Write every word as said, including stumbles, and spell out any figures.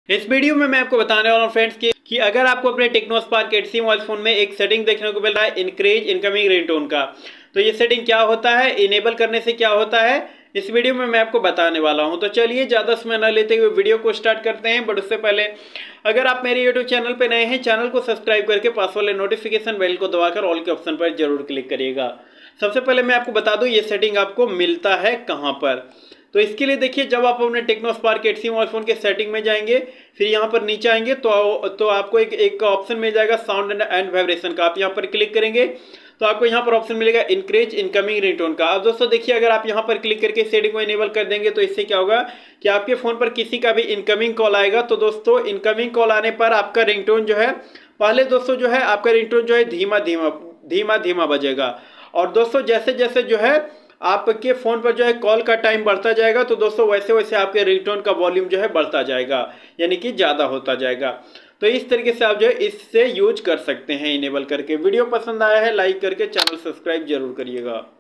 इस वीडियो में मैं आपको बताने वाला हूँ फ्रेंड्स कि, कि अगर आपको अपने Tecno Spark eight C mobile phone में एक सेटिंग देखने को मिल रहा है इंक्रीज इनकमिंग रिंगटोन का, तो ये सेटिंग क्या होता है, इनेबल करने से क्या होता है, इस वीडियो में मैं आपको बताने वाला हूं। तो चलिए ज़्यादा समय न लेते हुए वीडियो को स्टार्ट करते हैं। बट उससे पहले अगर आप मेरे यूट्यूब चैनल पर नए हैं, चैनल को सब्सक्राइब करके पास वाले नोटिफिकेशन बेल को दबाकर ऑल के ऑप्शन पर जरूर क्लिक करिएगा। सबसे पहले मैं आपको बता दूं ये सेटिंग आपको मिलता है कहाँ पर। तो इसके लिए देखिए, जब आप अपने Tecno Spark eight C mobile phone के सेटिंग में जाएंगे, फिर यहाँ पर नीचे आएंगे तो तो आपको एक एक ऑप्शन मिल जाएगा साउंड एंड एंड वाइब्रेशन का। आप यहाँ पर क्लिक करेंगे तो आपको यहाँ पर ऑप्शन मिलेगा इंक्रीज इनकमिंग रिंगटोन का। अब दोस्तों देखिए, अगर आप यहाँ पर क्लिक करके सेटिंग को इनेबल कर देंगे तो इससे क्या होगा कि आपके फ़ोन पर किसी का भी इनकमिंग कॉल आएगा तो दोस्तों इनकमिंग कॉल आने पर आपका रिंगटोन जो है, पहले दोस्तों जो है आपका रिंगटोन जो है धीमा धीमा धीमा धीमा बजेगा। और दोस्तों जैसे जैसे जो है आपके फ़ोन पर जो है कॉल का टाइम बढ़ता जाएगा तो दोस्तों वैसे वैसे आपके रिंगटोन का वॉल्यूम जो है बढ़ता जाएगा, यानी कि ज़्यादा होता जाएगा। तो इस तरीके से आप जो है इससे यूज कर सकते हैं इनेबल करके। वीडियो पसंद आया है लाइक करके चैनल सब्सक्राइब जरूर करिएगा।